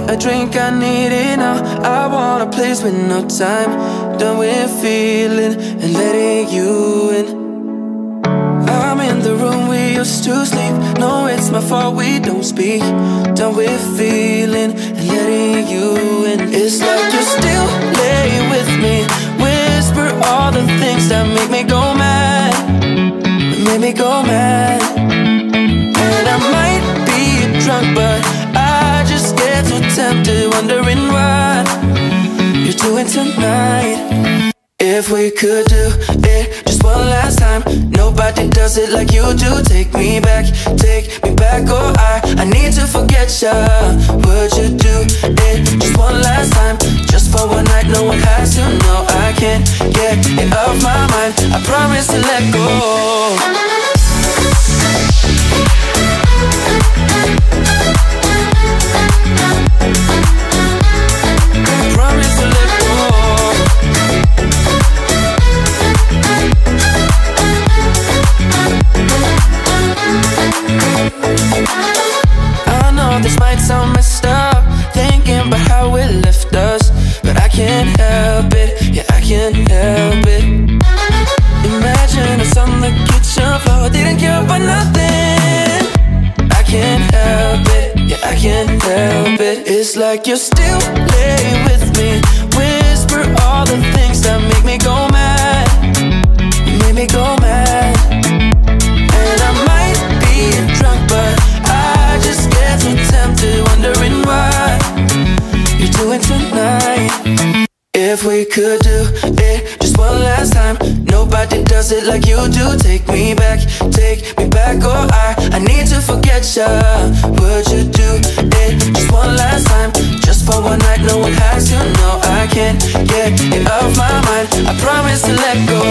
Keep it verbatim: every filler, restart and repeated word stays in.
a drink, I need it now. I want a place with no time. Done with feeling and letting you in. I'm in the room we used to sleep. No, it's my fault we don't speak. Done with feeling and letting you in. It's like you still lay with me. Whisper all the things that make me go mad. Make me go mad. And I might be drunk, but I just get too tempted, wondering what you're doing tonight. If we could do it just one last time. Nobody does it like you do. Take me back, take me back, oh I I need to forget ya. Would you do it just one last time? Just for one night, no one has to know. I can't get it off my mind. I promise to let go. This might sound messed up, thinking about how it left us, but I can't help it, yeah I can't help it. Imagine us on the kitchen floor, didn't care about nothing. I can't help it, yeah I can't help it. It's like you still lay with me. Whisper all the things that make me go mad. Make me go mad. And I might be drunk, but I just get too tempted, wondering what you're doing tonight. If we could do it just one last time. Nobody does it like you do. Take me back, take me back, oh I I need to forget ya. Would you do it just one last time? Just for one night, no one has to know. I can't get it off my mind. I promise to let go.